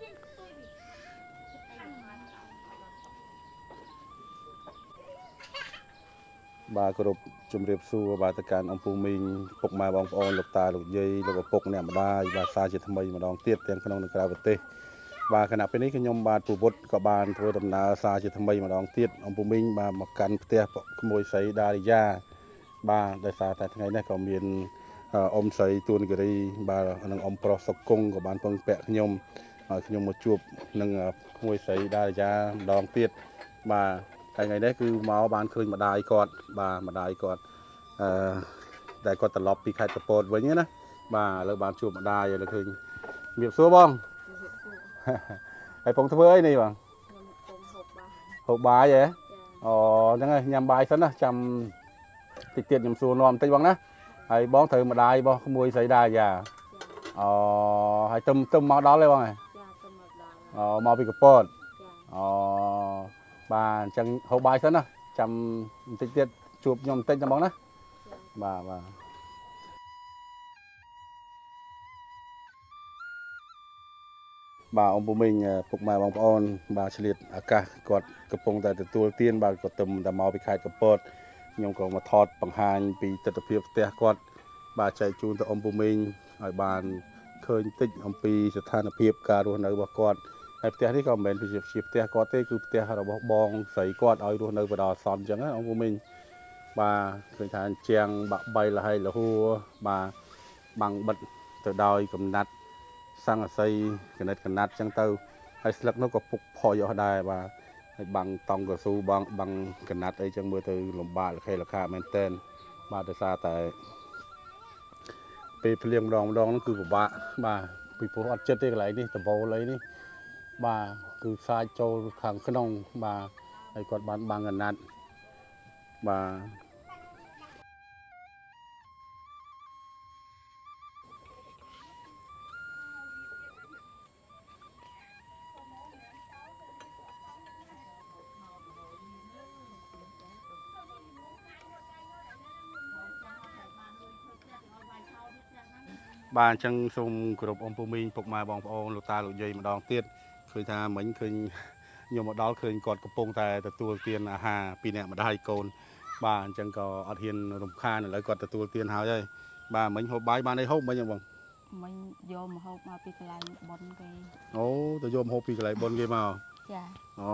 bà có rụp chùm riệp xu bà tất cả ông phù mình phục mai bóng ôn lục ta lục dây lục phục nè mà đai bà xa chỉ thầm mây mà đón tiết tiền khăn ông được vật tê bà khả nạp bênนี้cái nhom bà phù bút có bàn thôi đầm na xa chỉ thầm mây mà đón tiết ông phù minh bà mặc cắn tê môi sấy đa đi ra bà đại xa tại ngày này có miền ông sấy tuôn cái đi bà nâng ông pro sọc cung của bàn phong bẹ nhom nhom một chuột nâng môi sấy đa đi ra đón tiết bà ngày đấy cứ máu bán khơi mà đai cọt bà mà đai cọt đai cọtตลอดปีkhaiตะโปดไว้เนี้ยนะbàแล้วbán chuột mà đai rồi là khơi miệng xua bongไอ้ปงทเวấy này bằng hộp bài vậy chẳng ơi nhằm bài sẵn á chăm tịch tiệt nhằm xua nòm tây bằng áไอ้bón thử mà đai bong không mùi xảy đai già hay tôm tôm máu đó lên bong này máu bị cặp bột bà chẳng hậu bài sẵn á chăm tịch tiệt chụp nhom tên cho bóng đó bà ông bố mình phục mài bóng ôn bà chỉ liệt cả quạtกระโปรงแต่ตัวเตี้ยนbàก็เติมแต่เมาไปขายกระเปิดยงก็มาทอดปังหานปีตะเพียบเตะกอดbà chạyจูนแต่องค์บมิงไอ้บานเคยติดองปีสถานเพียบการูนเอาบกอดไอ้เตะที่เขาเป็นพิเศษเตะกอดเตะคือเตะเราบองใส่กอดเอาดูนเอาไปดอซอนจังนะองค์บมิงbàเคยทานเจียงบะใบละให้ละหัวbàบังบัดตัวดอยกับนัดสร้างใส่กันนัดจังเต้าให้สลักนกก็ปุกพอยอได้บ่าให้บังตองกับสู้บังกันนัดไอ้จังเมื่อเธอลมบาดใครราคาแมนเทนบ่าแต่ซาแต่ไปเลี้ยงดองนั่นคือบ่าปีพวกอัดเจ็ดได้ไรนี่ตะโบเลยนี่บ่าคือซาโจขังขนมบ่าไอ้กอดบังกันนัดบ่าbà chẳng xung group ông phụ minh phục mai bong ôn lục ta lục dây mà đón tiết khơi tha mình khơi nhiều một đó khơi cọtกระโปรงแต่ตัวเตียนอาหารปีนี้มาได้โกนbà chẳng có ở hiền rồng khan lại cọtตัวเตียนหายเลยbà mình hộp bài bà đây hộp bao nhiêu bằng mình vô mà hộp mà bị cái lại bón cái tôi vô hộp bị cái lại bón cái mà dạ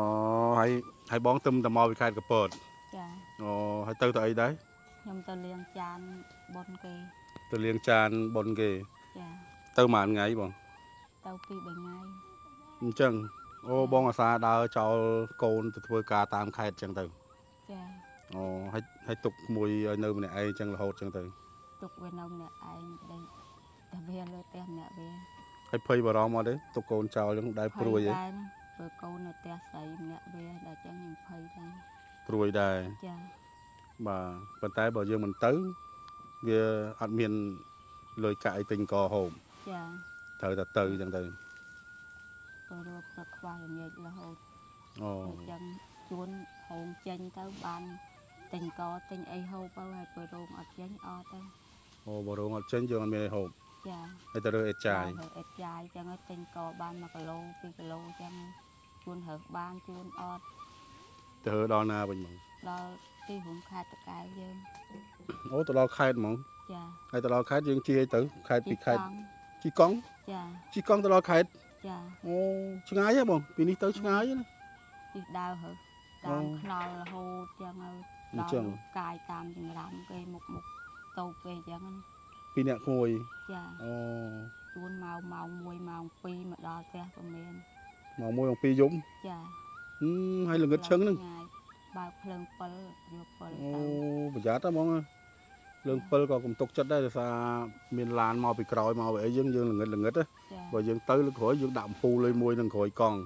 hay bón tôm tầm mò bị khai cái bột dạ hay tư tại đấy nhom tơ liêng chan bón cái từ liên tràn bồn kề dạ tao màn ngày bọn tao pi 3 ngày chừng bong ở xa đào cho cồn từ vừa cả tam khai chừng từ dạ hay tục mùi nơi này ai chừng là hột chừng từ tục bên ông nè ai đây ta vềเลยเตะnè về hay phơi vào đó mà đấy tục cồn chào những đại pruôi vậy rồi câu nè tea sấy nè về đã chẳng những phơi đây pruôi đại dạ mà bên tay bảo dương mình tới về ăn miền lời cãi tình cò hồn dạ thời ta từ chẳng từ rồi rồi qua rồi là hồn chẳng chuồn hồn chênh tới ban tình cò tình ai hô bao hay rồi rồi ở chênh o tới bộ đồ ngọt trên giường ăn miền hộp dạ hay ta đưa chài chẳng ở tình cò ban mà cái lô chẳng chuồn hợp ban chuồn o từ đó na bình mong đó cái hùng khai tất cả dương từ đó khai mong dạ hay từ đó khai dương chi tử khai bị khai chi con từ đó khai dạ chừng ai á bông vì đi tới chừng ai á đi đau hả đau nol hô chẳng đau cài tam chừng làm cái một tàu về chẳng vì nè khôi dạ chuồn màu mùi màu pi mà đo te của mình màu mùi pi dũng dạ hay là ngất chân nữa bao phơi phơi vô phơi bây giờ ta mong lương phơi còn cùng tục chất đây là miền Lan màu bị còi màu vậy dương là ngất á rồi dương tới là khỏi dương đạm phu lên môi nâng khỏi còn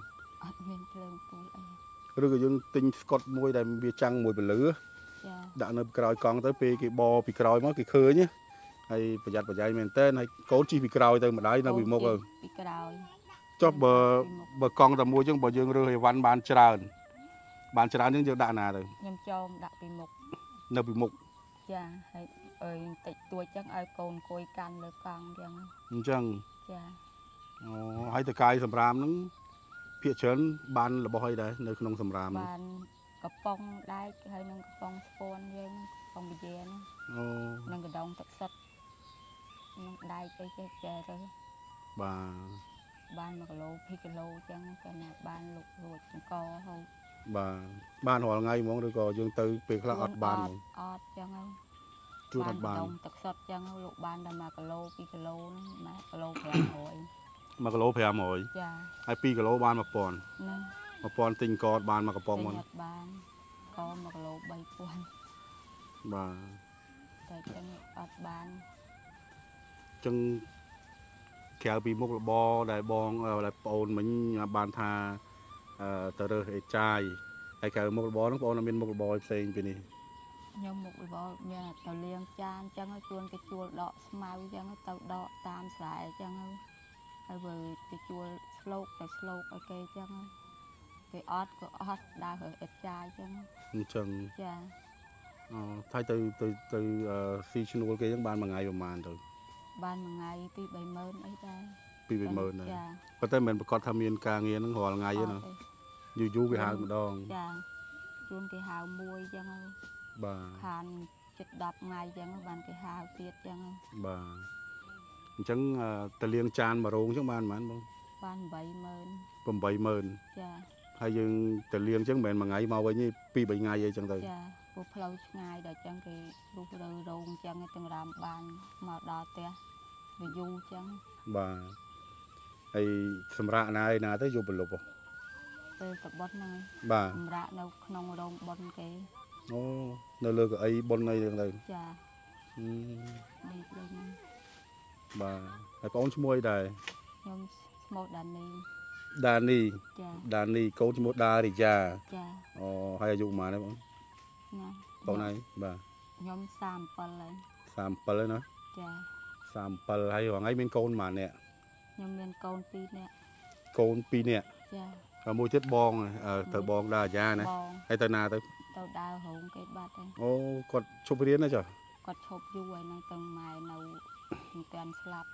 rồi dương tinh cột môi đây bia trăng mùi bể lửa đạm nâng còi còn tới pi cái bò bị còi mất cái khơi nhá hay bây giờ mình tên hay cố chi bị còi tới mà đấy nó bị một rồi cho bờ con tầm môi chứ bờ dương rồi văn bàn tràn những dương đạn nào rồi nhâm cho đạn bị mục nó bị mục dạ hay tịch tuổi chắc ai còn coi can được con chẳng dạ ហើយតកាយសម្រាមហ្នឹងភាគច្រើនបានរបស់អីដែរនៅក្នុងសម្រាមបានកំប៉ុងដែកហើយនឹងកំប៉ុងស្ពាន់យើងកំប៉ុងវិជាហ្នឹងនឹងកដងទឹកសុទ្ធនឹងដែកអីចេះចែរើបាន1គីឡូ2គីឡូអញ្ចឹងក៏ណាបានលុករួចចង្កហូបបានរាល់ថ្ងៃហ្មងឬក៏យើងទៅពេលខ្លះអត់បានហ្មងអត់អញ្ចឹងហើយជួនអត់បានទឹកសុទ្ធអញ្ចឹងលក់បានតែ1គីឡូ2គីឡូហ្នឹង1គីឡូ500 1គីឡូ500 ចាហើយ2គីឡូបាន1000 ណា 1000ទិញកតបាន1កំប៉ុងហ្នឹងបានក1គីឡូ3000 បាទតែចឹងអត់បានចឹងក្រៅពីមុខរបរដែលបងដែលប្អូនមិញបានថាទៅរើសអេចាយហើយក្រៅមុខរបរហ្នឹងបងអូនមានមុខរបរផ្សេងពីនេះខ្ញុំមុខរបរមានទៅលាងចានអញ្ចឹងជួនគេជួលដកស្មៅអញ្ចឹងទៅដកតាមស្រែអញ្ចឹងហើយបើគេជួលស្លោកតែស្លោកឲ្យគេអញ្ចឹងគេអត់ក៏អត់ដើររើសអេចាយអញ្ចឹងចាថៃទៅស៊ីឈ្នួលគេអញ្ចឹងបានមួយថ្ងៃប្រហែលទៅបានមួយថ្ងៃ2-3ម៉ឺនអីដែរ 2-3ម៉ឺនដែរប៉ុន្តែមិនប្រកាសថាមានការងារហ្នឹងរាល់ថ្ងៃទេណាយូរគេហៅម្ដងចាជួនគេហៅមួយអញ្ចឹងបាទខានជិត10ថ្ងៃអញ្ចឹងបានគេហៅទៀតអញ្ចឹងបាទអញ្ចឹងតលៀងចាន1រោងអញ្ចឹងបានប៉ុន្មានបងបាន 80000 ចាហើយយើងតលៀងអញ្ចឹងមិនមែនមួយថ្ងៃមកវិញទេ2-3ថ្ងៃអីចឹងទៅចាព្រោះផ្លូវឆ្ងាយដល់អញ្ចឹងគេរុះរើរោងអញ្ចឹងទាំងរាមបានមកដល់ផ្ទះវាយូរអញ្ចឹងបាទហើយសម្រាប់ណាឯណាទៅយកប្រលប់ពេលតបុតហ្នឹងបាទសម្រាប់នៅក្នុងរោងបុនគេនៅលើកៅអីបុនអីចឹងទៅចានេះហ្នឹងបាទហើយបងអូនឈ្មោះអីដែរខ្ញុំឈ្មោះដានីដានីកូនឈ្មោះដារីយ៉ាចាហើយអាយុប៉ុន្មានដែរបងណាបងឯងបាទខ្ញុំ37ហើយ 37ហើយណាចា 37ហើយរងឯងមានកូនប៉ុន្មាននាក់ខ្ញុំមានកូន2នាក់កូន2នាក់ចាហើយមួយទៀតបងទៅបងដាអាយ៉ាណាហើយទៅណាទៅដើររោងគេបាត់ហើយគាត់ឈប់រៀនណាចាគាត់ឈប់យូរហើយហ្នឹងទៅម៉ែនៅមិនទាន់ស្លាប់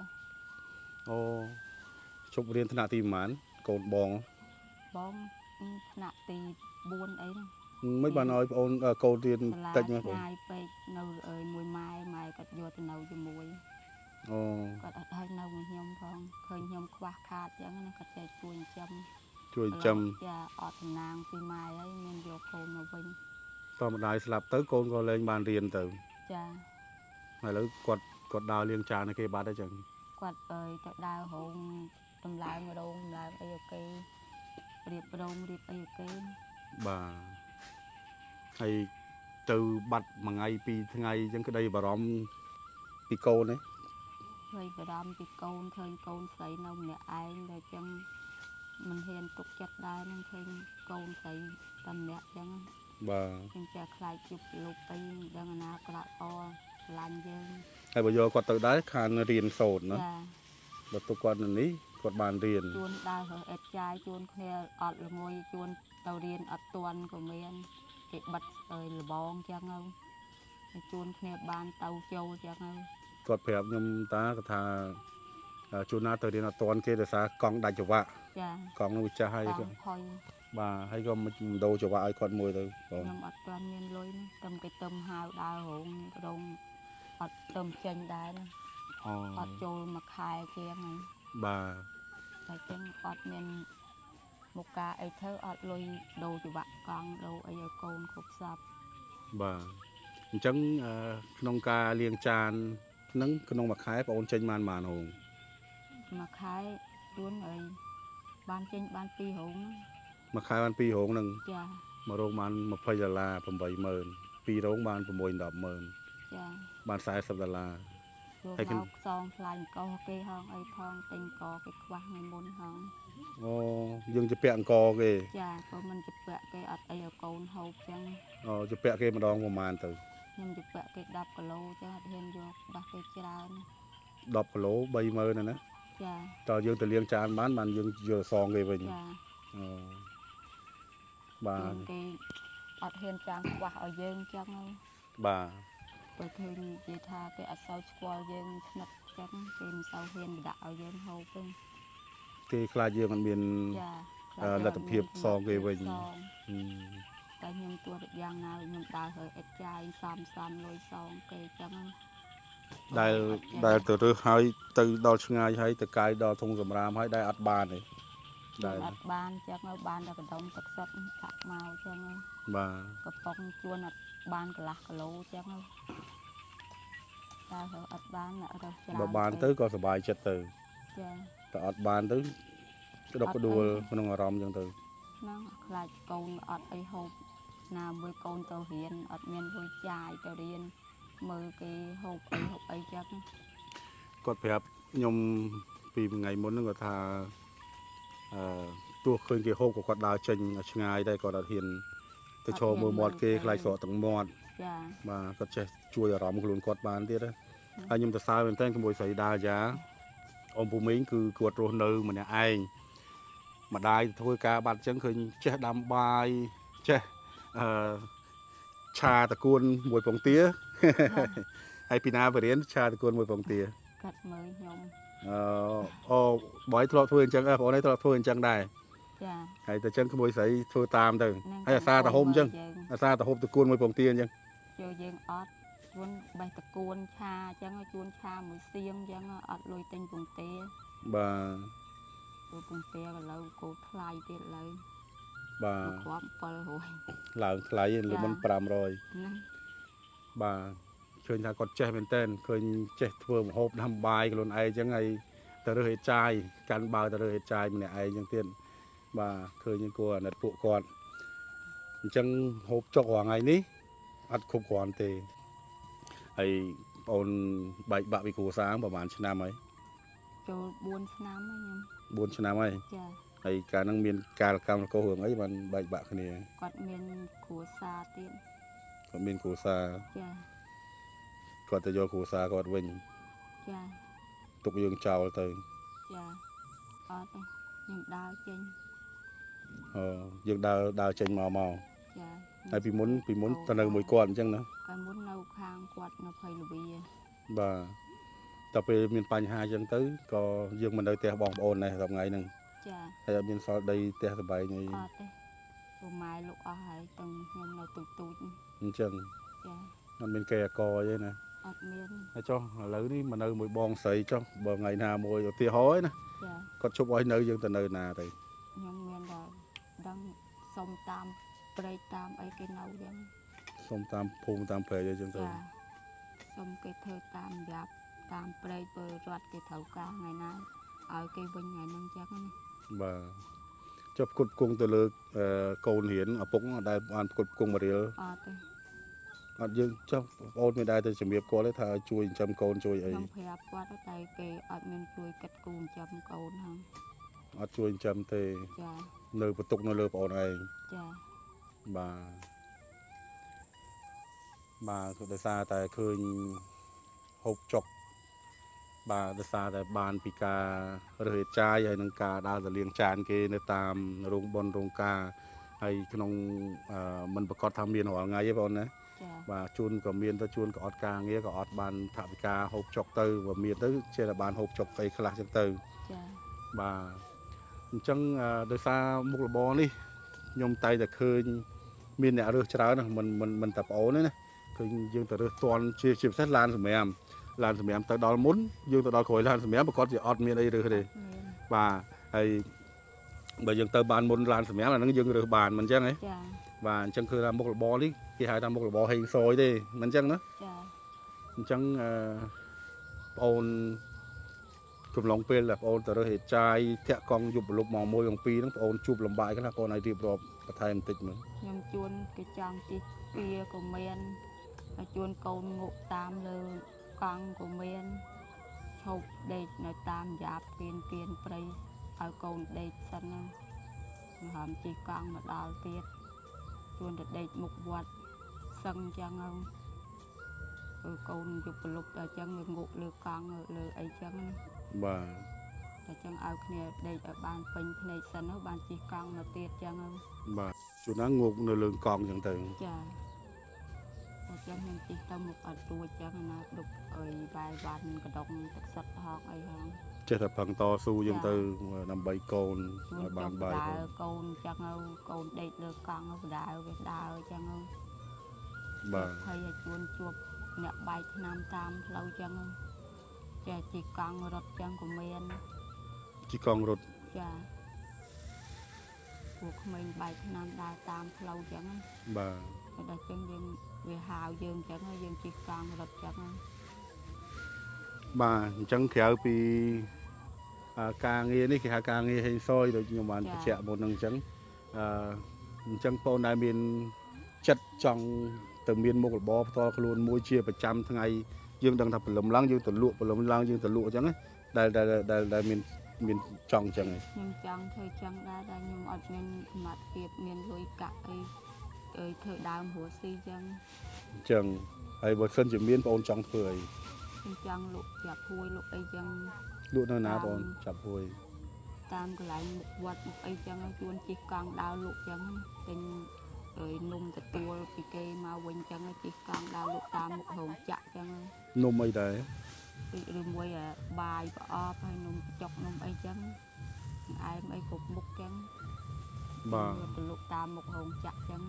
ឈប់រៀនថ្នាក់ទីប៉ុន្មានកូនបងថ្នាក់ទី4អីហ្នឹងមិនបានឲ្យបងអូនកូនរៀនតិចណាបងឆ្ងាយពេកនៅមួយម៉ែគាត់យកទៅនៅជាមួយគាត់អត់ឲ្យនៅមួយខ្ញុំផងឃើញខ្ញុំខ្វះខាតអញ្ចឹងណាគាត់ចេះជួយចិញ្ចឹមចាអត់សំណាងពីម៉ែហើយមានយកកូនមកវិញតើម្ដាយស្លាប់ទៅកូនក៏លែងបានរៀនទៅចាឥឡូវគាត់ដើរលាងចានឲ្យគេបាត់ហើយចឹងគាត់ទៅដើររោងតម្លើងរោងអីអូគេរៀបរោងរៀបអីអូគេបាទហើយទៅបាត់មួយថ្ងៃ2ថ្ងៃអញ្ចឹងក្តីបារម្ភពីកូនហ្នឹងហើយបារម្ភពីកូនឃើញកូនស្រីនៅម្នាក់ឯងតែអញ្ចឹងមិនហ៊ានទុកចិត្តដែរនឹងឃើញកូនស្រីតែម្នាក់អញ្ចឹងបាទខ្ញុំចាខ្លាចជប់លោកទៅដឹងអនាគតអឆ្លាញ់យើងហើយបើយកគាត់ទៅដែរខានរៀនសូត្រណាបើទុកគាត់នៅនេះគាត់បានរៀនជួនដើររើសអេតចាយជួនគ្នាអត់ល្ងួយជួនទៅរៀនអត់ទាន់ក៏មានគេបិទលបងអញ្ចឹងហើយជួនគ្នាបានទៅចូលអញ្ចឹងហើយគាត់ប្រាប់ខ្ញុំតាគាត់ថាជួនណាទៅរៀនអត់ទាន់គេដោយសារកង់ដាច់ចង្វាក់ចាកង់នោះវាចាស់ហើយបាទហើយក៏មិនដូរចង្វាក់ឲ្យគាត់មួយទៅបងខ្ញុំអត់ទាន់មានលុយណាតែគេទៅហៅដើររោងអត់ទៅចេញដែរណាអត់ចូលមួយខែជាងហ្នឹងបាទតែចឹងអត់មានមុខការអីធ្វើអត់លុយដូរចង្វាក់កង់ដូរអីឲ្យកូនគ្រប់សពបាទអញ្ចឹងក្នុងការលាងចានហ្នឹងក្នុងមួយខែបងអូនចេញបានប៉ុន្មានហូងមួយខែជួនអីបានចេញបាន2រោងមួយខែបាន2រោងហ្នឹងចាមួយរោងបាន$20 80000 2រោងបាន6-10ម៉ឺនចាបាន$40 ហើយខ្ញុំខ្សងខ្លាញ់កោគេហងអីផងទិញកគេខ្វះថ្ងៃមុនហងយើងជពាក់អង្គគេចាព្រោះមិនជពាក់គេអត់អីឲ្យកូនហូបចឹងជពាក់គេម្ដងប្រហែលទៅខ្ញុំជពាក់គេ10គីឡូចឹងអត់ហ៊ានយកដោះគេច្រើន 10គីឡូ30000ណាចាតើយើងទៅលាងចានបានយើងយកសងគេវិញចាបាទគេអត់ហ៊ានចាំងខ្វះឲ្យយើងចឹងបាទបើឃើញនិយាយថាគេអត់សូវស្គាល់យើងស្និទ្ធចឹងគេមិនសូវហ៊ានដាក់ឲ្យយើងហូបទេគេខ្លាចយើងអត់មានចាលទ្ធភាពសងគេវិញតែខ្ញុំទួតយ៉ាងណាខ្ញុំដើរហើយអិតចាយសំលុយសងគេចឹងដែលទៅរើសហើយទៅដល់ឆ្ងាយហើយទៅកាយដល់ធុងសម្រាមហើយដែលអត់បានទេដែលអត់បានចឹងបានតែកដុំទឹកសុទ្ធដាក់មកចឹងបាទកំប៉ុងជួនអត់បានកន្លះគីឡូចឹងតែអត់បានរើសច្រើនបើបានទៅក៏សុបាយចិត្តទៅចាតែអត់បានទៅក្តុកក្តួលក្នុងអារម្មណ៍ចឹងទៅហ្នឹងខ្លាចកូនអត់អីហូបណាមួយកូនទៅរៀនអត់មានលុយចាយទៅរៀនមើលគេហូបអីចឹងគាត់ប្រាប់ខ្ញុំពីថ្ងៃមុនហ្នឹងគាត់ថាទោះឃើញគេហូបក៏គាត់ដើរចេញឆ្ងាយដែរគាត់អត់ហ៊ានទៅឈរមើលមាត់គេខ្លាចស្រកទាំងមាត់ចាបាទគាត់ចេះជួយអារម្មណ៍ខ្លួនគាត់បានទៀតហើយខ្ញុំទៅសើមែនតើជាមួយស្រីដាយ៉ាអ៊ំពូមីងគឺគាត់រស់នៅម្នាក់ឯងម្ដាយធ្វើការបាត់អញ្ចឹងឃើញចេះដាំបាយចេះឆាតកួនមួយពងទាហើយពីណាបរៀនឆាតកួនមួយពងទាកាត់មើលខ្ញុំបើឲ្យធ្លាប់ធ្វើអញ្ចឹងបងអូនឯងធ្លាប់ធ្វើអញ្ចឹងដែរចាហើយតែអញ្ចឹងក្មួយស្រីធ្វើតាមទៅហើយអាសាទៅហូបអញ្ចឹងអាសាទៅហូបតកួនមួយពងទាអញ្ចឹងចូលយើងអត់ជួនបេះតកួនឆាអញ្ចឹងជួនឆាមួយសៀងអញ្ចឹងអត់លុយទិញពងទាបាទពងទាឥឡូវគោថ្លៃទៀតឥឡូវបាទគាត់700 ឡើងថ្លៃលើមុន500 ណាបាទឃើញថាគាត់ចេះមែនតើឃើញចេះធ្វើម្ហូបដាំបាយខ្លួនឯងអញ្ចឹងហើយទៅរើសហេតុចាយកាន់បើទៅរើសហេតុចាយម្នាក់ឯងអញ្ចឹងទៀតបាទឃើញគួរអាណិតពួកគាត់អញ្ចឹងហូបចុករាល់ថ្ងៃនេះអត់គ្រប់គ្រាន់ទេហើយបងអូនបែកបាក់ពីគ្រួសារប្រហែលឆ្នាំហើយចូល4ឆ្នាំហើយខ្ញុំ 4ឆ្នាំហើយចាហើយកាលហ្នឹងមានការកម្មកោរឿងអីបានបែកបាក់គ្នាគាត់មានគ្រួសារទៀតគាត់មានគ្រួសារចាគាត់ទៅយកគ្រួសារគាត់វិញចាទុកយើងចោលទៅចាអត់ទេខ្ញុំដើរចេញយើងដើរចេញមកចាហើយពីមុនទៅនៅមួយគាត់អញ្ចឹងណាកាលមុននៅខាងគាត់នៅភ័យលវីបាទតទៅពេលមានបញ្ហាអញ្ចឹងទៅក៏យើងមិននៅផ្ទះបងប្អូនដែរថ្ងៃហ្នឹងចាហើយអត់មានសល់ដីផ្ទះសបាយអីអត់ទេពូម៉ែលោកអស់ហើយទាំងខ្ញុំនៅទូចអញ្ចឹងចាអត់មានគេអកអីទេណាអត់មានហើយចុះឥឡូវនេះមកនៅមួយបងស្រីចុះបើថ្ងៃណាមួយឧទាហរណ៍ណាចាគាត់ជប់ឲ្យនៅយើងទៅនៅណាទៅខ្ញុំមានតែដឹងសុំតាមព្រៃតាមអីគេនៅចឹងសុំតាមភូមិតាមព្រៃអីចឹងទៅចាសុំគេធ្វើតាមយ៉ាប់តាមព្រៃពលរដ្ឋគេត្រូវការថ្ងៃណាឲ្យគេវិញថ្ងៃហ្នឹងចឹងណាបាទចុះផ្គត់ផ្គង់ទៅលើកូនរៀនឪពុកដែលបានផ្គត់ផ្គង់មករៀលអត់ទេអត់យើងចុះបងអូនមានដែរទៅជំរាបគាត់ទេថាឲ្យជួយចិញ្ចឹមកូនជួយអីខ្ញុំប្រាប់គាត់តែគេអត់មានជួយកាត់គូចិញ្ចឹមកូនហ្នឹងអត់ជួយចិញ្ចឹមទេចានៅបន្ទុកនៅលើបងអូនឯងចាបាទគឺដោយសារតែឃើញហូបចុកបាទដោយសារតែបានពីការរើសហេតុចាយហើយនឹងការដើរទៅលាងចានគេនៅតាមរោងបុណ្យរោងការហើយក្នុងមិនប្រកាសថាមានរាល់ថ្ងៃទេបងអូនណាចាបាទជួនក៏មានទៅជួនក៏អត់ការងារក៏អត់បានថវិកាហូបចុកទៅបើមានទៅចេះតែបានហូបចុកអីខ្លះចឹងទៅចាបាទអញ្ចឹងដោយសារមុខរបរនេះខ្ញុំតែតែឃើញមានអ្នករើសច្រើនណាមិនតែប្អូនទេណាឃើញយើងទៅរើសតន់ជាពិសេសឡានសម្រាមទៅដល់មុនយើងទៅដល់ក្រោយឡានសម្រាមប្រកាសជាអត់មានអីរើសទេមានបាទហើយបើយើងទៅបានមុនឡានសម្រាមអាហ្នឹងយើងរើសបានមិនអញ្ចឹងហ៎ចាបាទអញ្ចឹងគឺថាមុខរបរនេះគេហៅថាមុខរបរហេងសយទេមិនអញ្ចឹងណាចាអញ្ចឹងបងអូនកំឡុងពេលដែលបងអូនទៅរើសហេតុចាយធាក់កង់យប់ប្រលប់ម៉ោង1ម៉ោង2ហ្នឹងបងអូនជួបលំបាកខ្លះបងអូនឲ្យរៀបរាប់បន្ថែមបន្តិចមើលខ្ញុំជួនគេចង់ជិះពៀក៏មានហើយជួនកូនងក់តាមលើកង់ក៏មានឈប់ដេកនៅតាមយ៉ាប់គៀនព្រៃឲ្យកូនដេកសិនណាមកហាមជិះកង់មកដល់ទៀតជួនទៅដេកមុខវត្តសឹងចឹងហើយកូនយប់ប្រលប់តែចឹងវាងក់លើកង់លើអីចឹងណាបាទតែចឹងឲ្យគ្នាដេកឲ្យបានពេញភ្នែកសិនទៅបានជិះកង់ទៅទៀតចឹងទៅបាទជួនណាងោកនៅលើកង់អញ្ចឹងទៅចាតែចឹងខ្ញុំជិះទៅមុខអត់រួចចឹងណាដុកអើយបាយវ៉ាន់កដុងទឹកសុទ្ធហកអីហ្នឹងចេះតែផឹងតស៊ូយើងទៅដើម្បីកូនឲ្យបានបាយកូនចឹងហើយកូនដេកលើកង់បដាវាដើរចឹងបាទហើយឲ្យជួនជួបអ្នកបែកឆ្នាំតាមផ្លូវចឹងចេះជិះកង់រត់ចឹងក៏មានជិះកង់រត់ចាពួកក្មេងបែកឆ្នាំដើរតាមផ្លូវចឹងបាទដល់ចឹងយើងវាហាវយើងចឹងយើងជិះកង់រត់ចឹងបាទអញ្ចឹងក្រៅពីការងារនេះគេហៅការងារហេងសយដូចខ្ញុំបានបញ្ជាក់មុនហ្នឹងអញ្ចឹងអញ្ចឹងបងដែលមានចិត្តចង់ទៅមានមុខរបរផ្ទាល់ខ្លួនមួយជាប្រចាំថ្ងៃយើងដឹងថាព្រលឹមឡើងយើងទៅលក់ព្រលឹមឡើងយើងទៅលក់អញ្ចឹងដែលមានចង់អញ្ចឹងខ្ញុំចង់ធ្វើចឹងដែរតែខ្ញុំអត់មានសមត្ថភាពមានលុយកាក់អីធ្វើដើមរស់ស៊ីចឹងអញ្ចឹងហើយបើសិនជាមានបងចង់ធ្វើអីខ្ញុំចង់លក់ចាប់ហួយលក់អីចឹងលក់នៅណាបងចាប់ហួយតាមកន្លែងមុខវត្តមុខអីចឹងជួនជិះកង់ដើរលក់ចឹងទិញនំទទួលពីគេមកវិញចឹងជិះកង់ដើរលក់តាមមុខរោងចក្រចឹងនំអីដែរឬមួយបាយប្រអប់ហើយនំចុកនំអីចឹងអែមអីគ្រប់មុខចឹងបាទទៅលក់តាមមុខរោងចក្រចឹង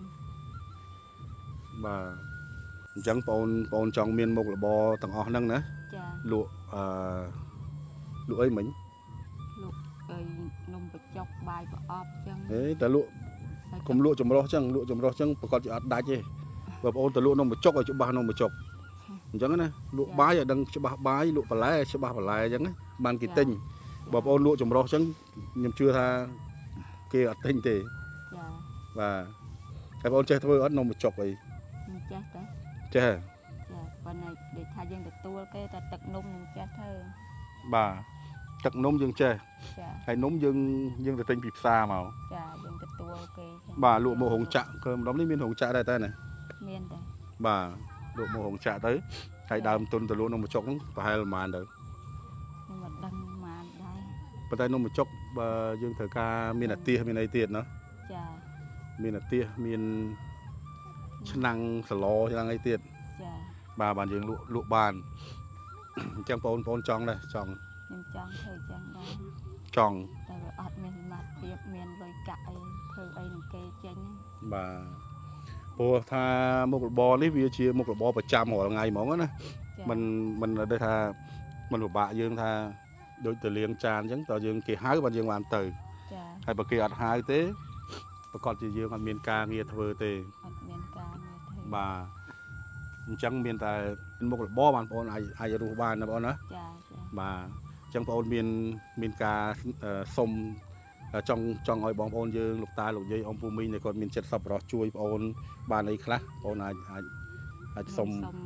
បាទអញ្ចឹងបងចង់មានមុខរបរទាំងអស់ហ្នឹងណាចាលក់លក់អីមិញលក់នំបញ្ចុកបាយប្រអប់ចឹងតែលក់កុំលក់ចម្រោះចឹងលក់ចម្រោះចឹងប្រកាសជាអត់ដាច់ទេបើបងទៅលក់នំបញ្ចុកឲ្យច្បាស់នំបញ្ចុកអញ្ចឹងណាលក់បាយឲ្យដឹងច្បាស់បាយលក់បន្លែច្បាស់បន្លែអញ្ចឹងបានគេទិញបើបងលក់ចម្រោះចឹងខ្ញុំជឿថាគេអត់ទិញទេចាបាទហើយបងចេះធ្វើអត់នំបញ្ចុកអីចេះទេចេះចាប៉ុន្តែដូចថាយើងទទួលគេតែទឹកនំនឹងចេះធ្វើបាទទឹកនំយើងចេះចាហើយនំយើងទៅទិញពីផ្សារមកចាយើងទទួលគេបាទលក់មករោងចក្រគឺម្ដងនេះមានរោងចក្រដែរតែណាមានទេបាទលក់មករោងចក្រទៅហើយដើមទុនទៅលក់នំបញ្ចុកហ្នឹងប្រហែលប្រហែលទៅខ្ញុំមិនដឹងប្រហែលដែរប៉ុន្តែនំបញ្ចុកបើយើងត្រូវការមានអាទាសមានអីទៀតណាចាមានអាទាសមានឆ្នាំងសឡឆ្នាំងអីទៀតចាបាទបានយើងលក់បានអញ្ចឹងបងប្អូនចង់ដែរចង់ខ្ញុំចង់ធ្វើចឹងដែរចង់តែវាអត់មានសមត្ថភាពមានលុយកាក់អីធ្វើអីនឹងគេចេញបាទព្រោះថាមុខរបរនេះវាជាមុខរបរប្រចាំរាល់ថ្ងៃហ្មងណាមិនដូចថាមិនពិបាកយើងថាដូចទៅលាងចានអញ្ចឹងតើយើងគេហៅបានយើងបានទៅចាហើយបើគេអត់ហៅទេប្រកាសជាយើងអត់មានការងារធ្វើទេអត់មានការងារធ្វើបាទអញ្ចឹងមានតែមុខរបរបងប្អូនអាចរស់បានណាបងណាចាបាទអញ្ចឹងបងប្អូនមានការសុំចង់ឲ្យបងប្អូនយើងលោកតាលោកយាយអ៊ំពូមីងដែលគាត់មានចិត្តសប្បុរសជួយបងប្អូនបានអីខ្លះបងប្អូនអាចសុំ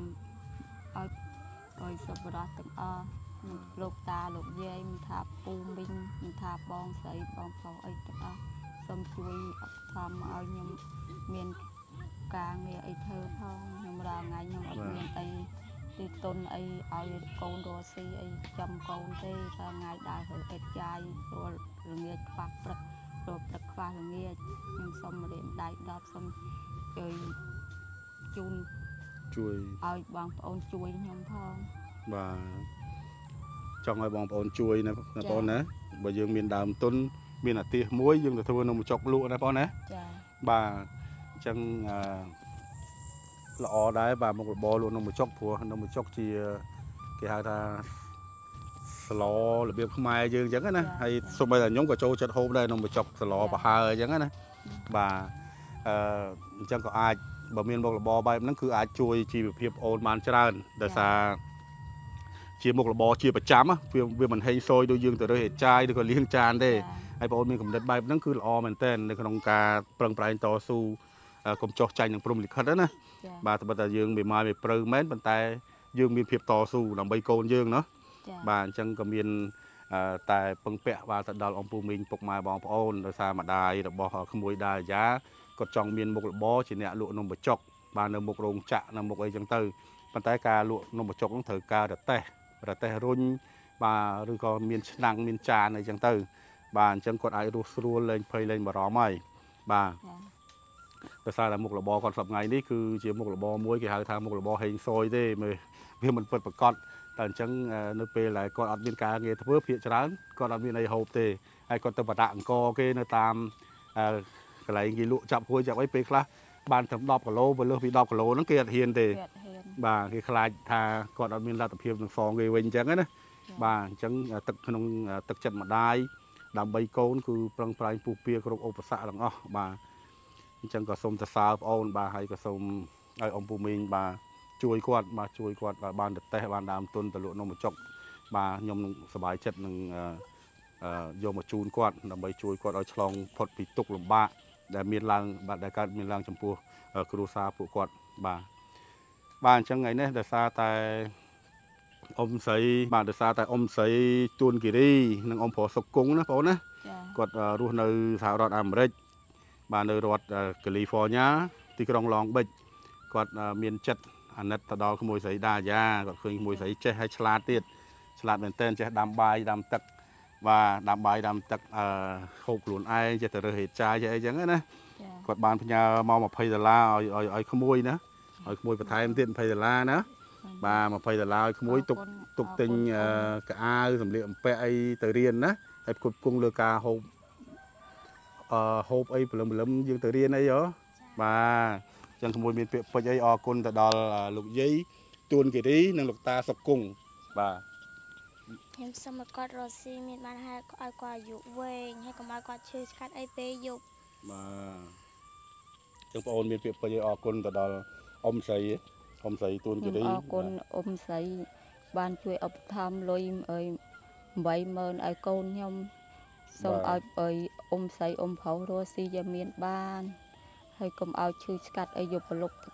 ឲ្យសប្បុរសទាំងអស់លោកតាលោកយាយមិនថាពូមីងមិនថាបងស្រីបងប្រុសអីទាំងអស់សូមជួយថំឲ្យខ្ញុំមានការងារអីធ្វើផងខ្ញុំរាល់ថ្ងៃខ្ញុំអត់មានអីទីទុនអីឲ្យកូនរស់ស៊ីអីចំកូនទេតែថ្ងៃដើរទៅអិតចាយព្រោះល្ងាចខ្វះព្រឹកព្រោះព្រឹកខ្វះល្ងាចខ្ញុំសូមរៀនដៃ10សូមជួយឲ្យបងប្អូនជួយខ្ញុំផងបាទចង់ឲ្យបងប្អូនជួយណាបងណាបើយើងមានដើមទុនមានអាទិសមួយយើងទៅធ្វើនំបញ្ចុកលក់ណាបងណាចាបាទអញ្ចឹងល្អដែរបាទមុខរបរលក់នំបញ្ចុកព្រោះនំបញ្ចុកជាគេហៅថាស្លរបៀបខ្មែរយើងអញ្ចឹងណាហើយសូម្បីតែខ្ញុំក៏ចូលចិត្តហូបដែរនំបញ្ចុកស្លប្រហើអញ្ចឹងណាបាទអញ្ចឹងក៏អាចបើមានមុខរបរបែបហ្នឹងគឺអាចជួយជីវភាពអូនបានច្រើនដោយសារជាមុខរបរជាប្រចាំវាមិនហេងសយដូចយើងទៅរើសហេតុចាយឬក៏លាងចានទេហើយបងអូនមានគំនិតបែបហ្នឹងគឺល្អមែនទែននៅក្នុងការប្រឹងប្រែងតស៊ូកុំចោះចាញ់នឹងព្រំលិខិតណាបាទត្បិតតែយើងមិនព្រើមែនប៉ុន្តែយើងមានភាពតស៊ូដើម្បីកូនយើងណាបាទអញ្ចឹងក៏មានតែពឹងពាក់បាទទៅដល់អ៊ំពូមីងពុកម៉ែបងប្អូនដោយសារម្ដាយរបស់ក្មួយដាយ៉ាគាត់ចង់មានមុខរបរជាអ្នកលក់នំបញ្ចុកបាទនៅមុខរោងចក្រនៅមុខអីចឹងទៅប៉ុន្តែការលក់នំបញ្ចុកហ្នឹងត្រូវការរទេះរុញបាទឬក៏មានឆ្នាំងមានចានអីចឹងទៅបាទអញ្ចឹងគាត់អាចរស់ស្រួលលេងភ័យលេងបារម្ភហើយបាទដោយសារតែមុខរបរគាត់សប្តាហ៍ថ្ងៃនេះគឺជាមុខរបរមួយគេហៅថាមុខរបរហេងសយទេវាមិនពិតប្រាកដតែអញ្ចឹងនៅពេលដែលគាត់អត់មានការងារធ្វើភាគច្រើនគាត់អត់មានអីហូបទេហើយគាត់ទៅបដាក់អង្គគេនៅតាមកន្លែងគេលក់ចាប់ហួយចាប់អីពេលខ្លះបានត្រឹម10គីឡូបើលើសពី10គីឡូហ្នឹងគេអត់ហ៊ានទេបាទគេខ្លាចថាគាត់អត់មានលទ្ធភាពនឹងសងគេវិញអញ្ចឹងណាបាទអញ្ចឹងទឹកក្នុងទឹកចិត្តម្ដាយដើម្បីកូនគឺប្រឹងប្រែងពុះពៀគ្រប់ឧបសគ្គទាំងអស់បាទអញ្ចឹងក៏សូមសរសើរបងអូនបាទហើយក៏សូមឲ្យអ៊ំពូមីងបាទជួយគាត់បានទៅតេស្តបានដើមទុនទៅលក់នំបញ្ចុកបាទខ្ញុំនឹងសប្បាយចិត្តនឹងយកមកជូនគាត់ដើម្បីជួយគាត់ឲ្យឆ្លងផុតពីទុក្ខលំបាកដែលមានឡើងបាទដែលកើតមានឡើងចំពោះគ្រួសារពួកគាត់បាទអញ្ចឹងថ្ងៃនេះដោយសារតែអ៊ំស្រីបាទដោយសារតែអ៊ំស្រីទួនគិរីនិងអ៊ំប្រុសសុកគង់ណាបងណាគាត់រស់នៅសហរដ្ឋអាមេរិកបាទនៅរដ្ឋកាលីហ្វ័រញ៉ាទីក្រុងឡងប៊ិចគាត់មានចិត្តអាណិតទៅដល់ក្មួយស្រីដាយ៉ាគាត់ឃើញក្មួយស្រីចេះហើយឆ្លាតទៀតឆ្លាតមែនទែនចេះដាំបាយដាំទឹកបាទដាំបាយដាំទឹកហូបខ្លួនឯងចេះទៅរើសហេតុចាយចេះអីចឹងណាគាត់បានផ្ញើមក$20ឲ្យក្មួយណាឲ្យក្មួយបន្ថែមទៀត$20ណាបាទ$20ឲ្យក្មួយទុកទិញកៅអៅសម្លៀកបំពាក់អីទៅរៀនណាហើយផ្គត់ផ្គង់លើការហូបហូបអីព្រលឹមយើងទៅរៀនអីហ៎បាទចឹងក្មួយមានពាក្យពេចន៍អីអរគុណទៅដល់លោកយាយទួនគិរីនិងលោកតាសុកគង់បាទខ្ញុំសូមឲ្យគាត់រស់ស៊ីមានបានឲ្យគាត់អាយុវែងហើយកុំឲ្យគាត់ឈឺឆ្កាត់អីពេលយប់បាទចឹងបងអូនមានពាក្យពេចន៍អរគុណទៅដល់អ៊ំស្រីទួនគិរីអរគុណអ៊ំស្រីបានជួយឧបត្ថម្ភលុយ80000ឲ្យកូនខ្ញុំសូមឲ្យអ៊ំស្រីអ៊ំប្រុសរស់ស៊ីយ៉ាងមានបានហើយកុំឲ្យឈឺឆ្កាត់អីយប់ប្រលប់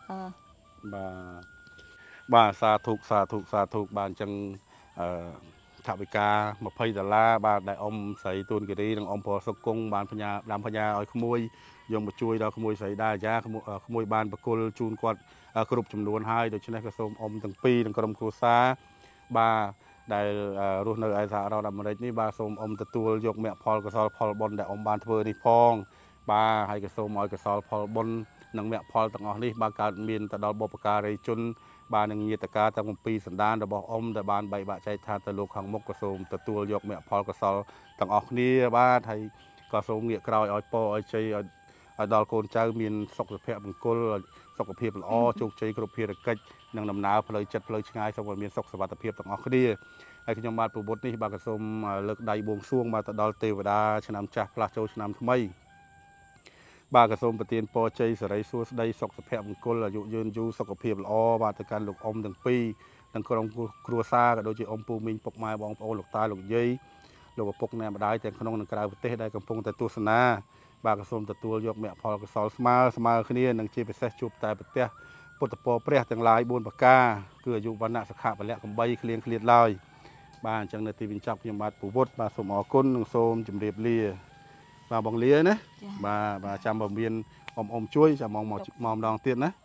បាទសាធុបាទអញ្ចឹងថវិកា$20បាទដែលអ៊ំស្រីទួនគិរីនិងអ៊ំប្រុសសុកគង់បានផ្ញើឲ្យក្មួយយកមកជួយដល់ក្មួយស្រីដាយ៉ាក្មួយបានបកគលជូនគាត់គ្រប់ចំនួនហើយដូច្នេះក៏សូមអ៊ំទាំងពីរនិងក្រុមគ្រួសារបាទដែលរស់នៅឯសហរដ្ឋអាមេរិកនេះបាទសូមអ៊ំទទួលយកមគ្គផលកុសលផលបុណ្យដែលអ៊ំបានធ្វើនេះផងបាទហើយក៏សូមឲ្យកុសលផលបុណ្យនិងមគ្គផលទាំងអស់នេះបាទកើតមានទៅដល់បុព្វការីជនបាទនឹងញាតិកាទាំង7សន្តានរបស់អ៊ំដែលបានបែកបាក់ចែកឋានទៅលោកខាងមុខក៏សូមទទួលយកមគ្គផលកុសលទាំងអស់គ្នាបាទហើយក៏សូមងាកក្រោយឲ្យពរឲ្យជ័យឲ្យដល់កូនចៅមានសុខភាពមង្គលសុខភាពល្អជោគជ័យគ្រប់ភារកិច្ចនិងដំណើរផ្លូវចិត្តផ្លូវឆ្ងាយសូមឲ្យមានសុខសុវត្ថិភាពទាំងអស់គ្នាហើយខ្ញុំបាទពុទ្ធនេះបាទក៏សូមលើកដៃបួងសួងបាទទៅដល់ទេវតាឆ្នាំចាស់ផ្លាស់ចូលឆ្នាំថ្មីបាទក៏សូមប្រទានពរជ័យសិរីសួស្តីសុខភ័ក្រមង្គលអាយុយឺនយូរសុខភាពល្អបាទទៅកាន់លោកអ៊ំទាំងពីរនិងក្រុមគ្រួសារក៏ដូចជាអ៊ំពូមីងពុកម៉ែបងប្អូនលោកតាលោកយាយលោកឪពុកអ្នកម្ដាយទាំងក្នុងនិងក្រៅប្រទេសដែលកំពុងតែទស្សនាបាទក៏សូមទទួលយកមគ្គផលកុសលស្មើគ្នានិងជាពិសេសជួបតែប្រទះពុទ្ធពរព្រះទាំងឡាយ4ប្រការគឺអាយុវណ្ណៈសុខៈពលៈកំបីគ្លៀងគ្លៀតឡើយបាទអញ្ចឹងនៅទីបញ្ចប់ខ្ញុំបាទពុទ្ធបាទសូមអរគុណនិងសូមជម្រាបលាបាទបងលាណាបាទចាំបើមានអ៊ំជួយចាំមកម្ដងទៀតណា